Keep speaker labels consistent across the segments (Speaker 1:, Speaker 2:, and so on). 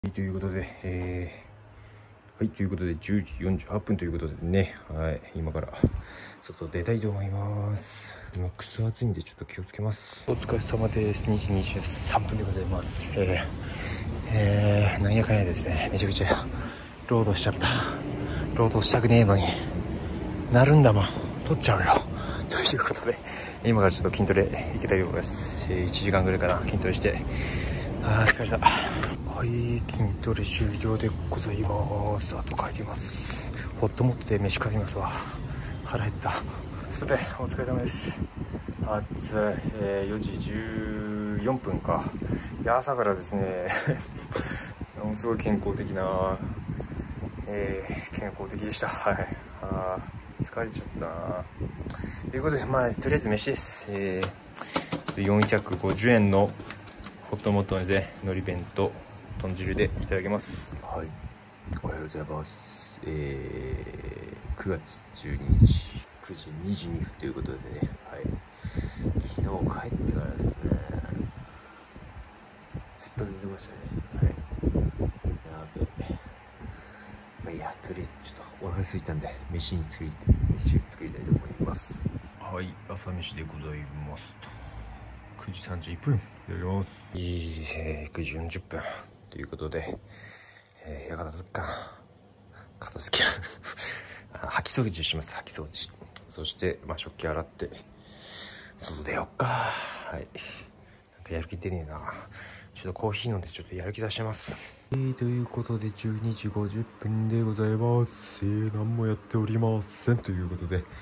Speaker 1: ということで、はい、ということで、10時48分ということでね、はい、今から外出たいと思います。今、くそ暑いんで、ちょっと気をつけます。お疲れ様です。2時23分でございます。なんやかんやですね、めちゃくちゃ労働しちゃった。労働したくねえのになるんだもん、取っちゃうよ。ということで、今からちょっと筋トレ行きたいと思います。1時間ぐらいかな、筋トレして。疲れた。はい、筋トレ終了でございます。あと帰ります。ホットモットで飯食いますわ。腹減った。それでお疲れ様です。暑い、4時14分か。いや、朝からですねものすごい健康的な、健康的でした。はい。疲れちゃったな。ということで、まあとりあえず飯です。450円のホットモットですね、海苔弁と豚汁でいただきます。はい、おはようございます。9月12日9時22分ということでね、はい、昨日帰ってからですね、ずっと寝てましたね。はい、やべえ。まあいいや、とりあえずちょっとお腹空いたんで飯作りたいと思います。はい、朝飯でございますと。9時31分いただきます。9時40分ということで、やがたとかな、片付ける掃き掃除します。掃き掃除。そして、まあ、食器洗って外出よっか。はい、なんかやる気出ねえな。ちょっとコーヒー飲んでちょっとやる気出してます。ということで12時50分でございます。何もやっておりませんということで、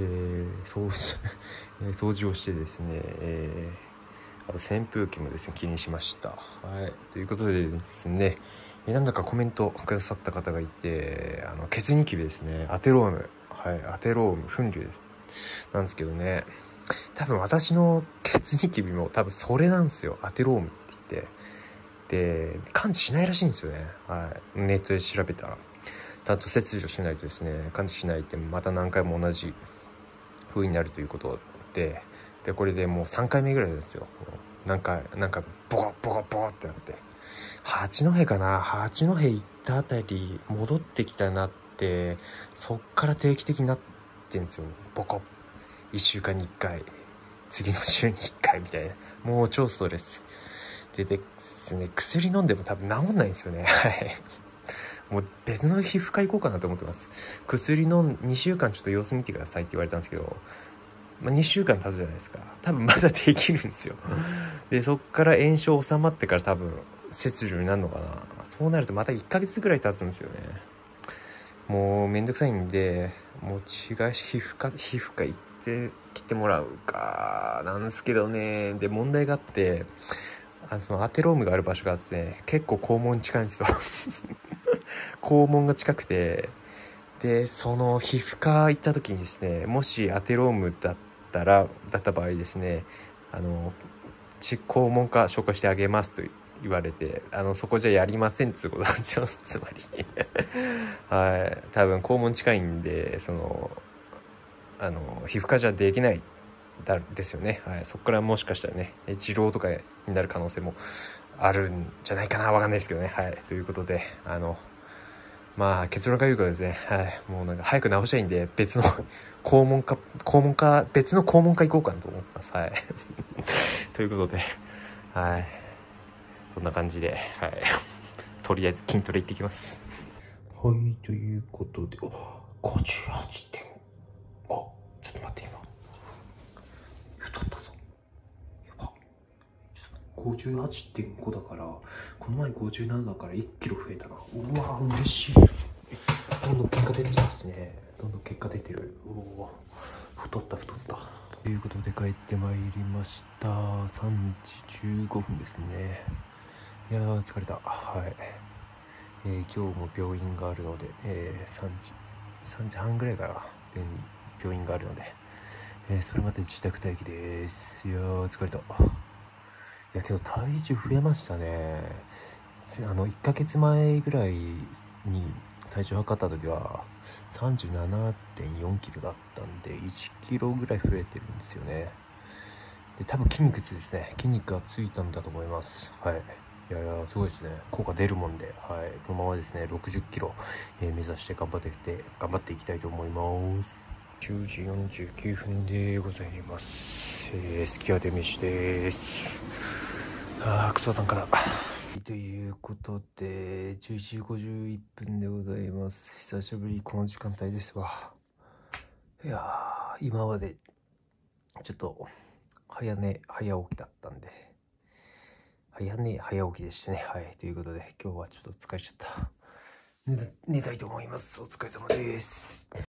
Speaker 1: 掃除をしてですね、あと扇風機もですね気にしました。はい、ということでですね、なんだかコメントくださった方がいて、血ニキビですね、アテローム、はい、アテローム粉瘤ですなんですけどね、多分私の血ニキビも多分それなんですよ、アテロームって言って。で、完治しないらしいんですよね。はい、ネットで調べたらちゃんと切除しないとですね、完治しないってまた何回も同じ風になるということで、これでもう3回目ぐらいなんですよ。なんかボコボコボコってなって、八戸かな、八戸行ったあたり戻ってきたなって、そっから定期的になってんですよ。ボコ1週間に1回、次の週に1回みたいな。もう超ストレスでですね、薬飲んでも多分治んないんですよね。はい、もう別の皮膚科行こうかなと思ってます。薬飲ん2週間ちょっと様子見てくださいって言われたんですけど、まあ、2週間経つじゃないですか。多分まだできるんですよ。で、そっから炎症収まってから多分切除になるのかな。そうなるとまた1ヶ月ぐらい経つんですよね。もうめんどくさいんで、もう違う皮膚科行って切ってもらうかなんですけどね。で、問題があって、そのアテロームがある場所がですね、結構肛門近いんですよ。肛門が近くて、で、その皮膚科行った時にですね、もしアテロームだった場合ですね、肛門科紹介してあげますと言われて、そこじゃやりませんっていうことなんですよ。つまりはい、多分肛門近いんで、皮膚科じゃできないですよね。はい、そこからもしかしたらね、痔瘻とかになる可能性もあるんじゃないかな、わかんないですけどね。はい、ということで、まあ結論から言うとですね、はい、もうなんか早く治したいんで、別の別の肛門科行こうかなと思ってます。はいということで、はい、そんな感じで、はい、とりあえず筋トレ行ってきます。はい、ということで、58点、ちょっと待って、今太ったぞ。やば、ちょっと58.5だから、この前57だから1キロ増えたな。うわ、嬉しい。どんどん結果出てますね。どんどん結果出てる。うお、太った。ということで帰ってまいりました。3時15分ですね。いやー疲れた。はい。今日も病院があるので、3時半ぐらいから病院があるので、それまで自宅待機です。いやー疲れた。いやけど体重増えましたね。1ヶ月前ぐらいに体重測った時は 37.4 キロだったんで、1キロぐらい増えてるんですよね。で、多分筋肉ですね。筋肉がついたんだと思います。はい。 いやいや、すごいですね。効果出るもんで、はい。このままですね、60キロ、目指して頑張っていきたいと思います。10時49分でございます。すき家で飯です。クソさんから。ということで、11時51分でございます。久しぶりこの時間帯ですわ。いやー、今まで、ちょっと、早寝、早起きだったんで、早寝、早起きでしてね。はい。ということで、今日はちょっと疲れちゃった。寝たいと思います。お疲れ様です。